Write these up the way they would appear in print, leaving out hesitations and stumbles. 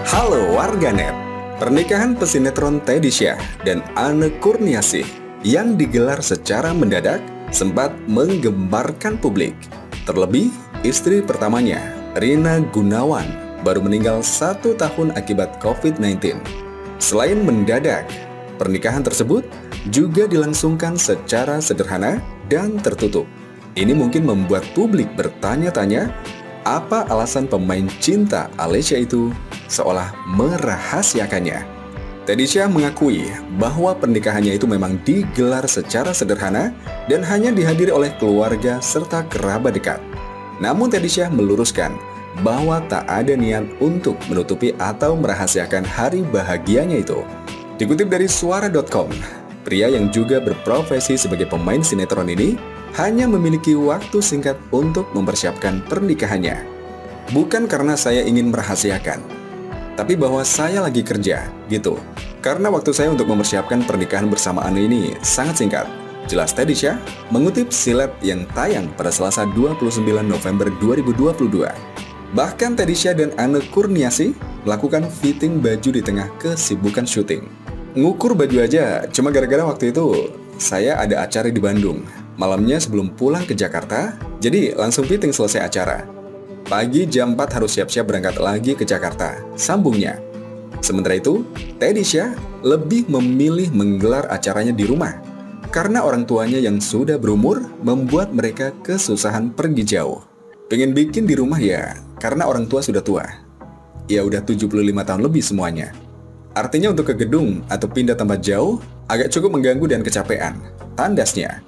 Halo warganet, pernikahan pesinetron Teddy Syah dan Anne Kurniasih yang digelar secara mendadak sempat menggemparkan publik. Terlebih, istri pertamanya, Rina Gunawan, baru meninggal 1 tahun akibat COVID-19. Selain mendadak, pernikahan tersebut juga dilangsungkan secara sederhana dan tertutup. Ini mungkin membuat publik bertanya-tanya, apa alasan pemain cinta Alessia itu seolah merahasiakannya. Teddy Syah mengakui bahwa pernikahannya itu memang digelar secara sederhana dan hanya dihadiri oleh keluarga serta kerabat dekat. Namun Teddy Syah meluruskan bahwa tak ada niat untuk menutupi atau merahasiakan hari bahagianya itu. Dikutip dari suara.com, pria yang juga berprofesi sebagai pemain sinetron ini hanya memiliki waktu singkat untuk mempersiapkan pernikahannya. Bukan karena saya ingin merahasiakan, tapi bahwa saya lagi kerja, gitu. Karena waktu saya untuk mempersiapkan pernikahan bersama Anne ini sangat singkat. Jelas Teddy Syah mengutip silet yang tayang pada Selasa 29 November 2022. Bahkan Teddy Syah dan Anne Kurniasih melakukan fitting baju di tengah kesibukan syuting. Ngukur baju aja, cuma gara-gara waktu itu saya ada acara di Bandung. Malamnya sebelum pulang ke Jakarta, jadi langsung fitting selesai acara. Pagi jam 4 harus siap-siap berangkat lagi ke Jakarta, sambungnya. Sementara itu, Teddy Syah lebih memilih menggelar acaranya di rumah. Karena orang tuanya yang sudah berumur membuat mereka kesusahan pergi jauh. Pengen bikin di rumah ya, karena orang tua sudah tua. Ya udah 75 tahun lebih semuanya. Artinya untuk ke gedung atau pindah tempat jauh, agak cukup mengganggu dan kecapean. Tandasnya.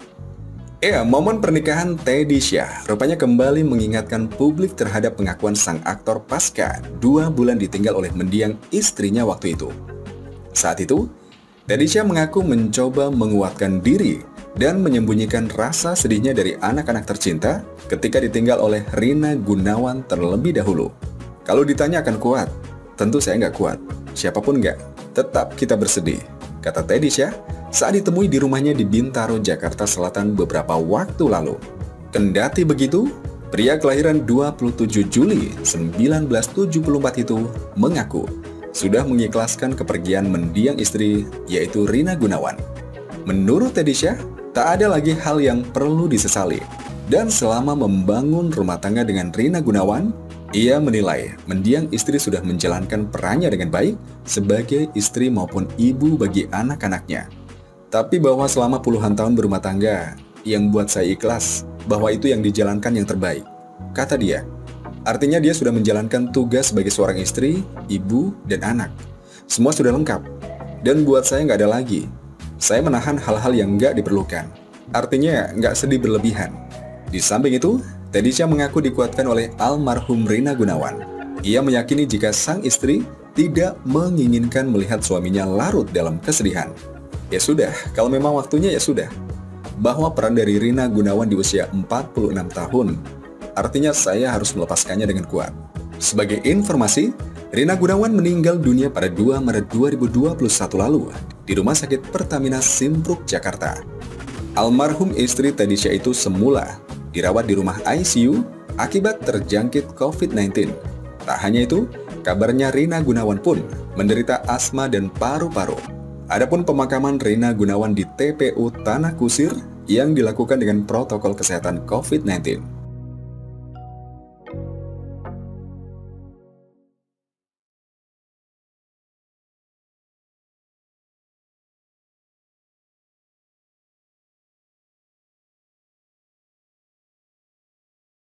Ya, momen pernikahan Teddy Syah rupanya kembali mengingatkan publik terhadap pengakuan sang aktor pasca 2 bulan ditinggal oleh mendiang istrinya waktu itu. Saat itu, Teddy Syah mengaku mencoba menguatkan diri dan menyembunyikan rasa sedihnya dari anak-anak tercinta ketika ditinggal oleh Rina Gunawan terlebih dahulu. Kalau ditanya akan kuat, tentu saya nggak kuat. Siapapun nggak, tetap kita bersedih, kata Teddy Syah saat ditemui di rumahnya di Bintaro, Jakarta Selatan beberapa waktu lalu. Kendati begitu, pria kelahiran 27 Juli 1974 itu mengaku sudah mengikhlaskan kepergian mendiang istri, yaitu Rina Gunawan. Menurut Teddy Syah, tak ada lagi hal yang perlu disesali. Dan selama membangun rumah tangga dengan Rina Gunawan, ia menilai mendiang istri sudah menjalankan perannya dengan baik sebagai istri maupun ibu bagi anak-anaknya. Tapi bahwa selama puluhan tahun berumah tangga, yang buat saya ikhlas bahwa itu yang dijalankan yang terbaik, kata dia. Artinya dia sudah menjalankan tugas sebagai seorang istri, ibu, dan anak. Semua sudah lengkap. Dan buat saya nggak ada lagi. Saya menahan hal-hal yang nggak diperlukan. Artinya nggak sedih berlebihan. Di samping itu, Teddy Syah mengaku dikuatkan oleh almarhum Rina Gunawan. Ia meyakini jika sang istri tidak menginginkan melihat suaminya larut dalam kesedihan. Ya sudah, kalau memang waktunya ya sudah. Bahwa peran dari Rina Gunawan di usia 46 tahun, artinya saya harus melepaskannya dengan kuat. Sebagai informasi, Rina Gunawan meninggal dunia pada 2 Maret 2021 lalu di Rumah Sakit Pertamina Simpruk, Jakarta. Almarhum istri Teddy Syah itu semula dirawat di rumah ICU akibat terjangkit COVID-19. Tak hanya itu, kabarnya Rina Gunawan pun menderita asma dan paru-paru. Adapun pemakaman Rina Gunawan di TPU Tanah Kusir yang dilakukan dengan protokol kesehatan COVID-19.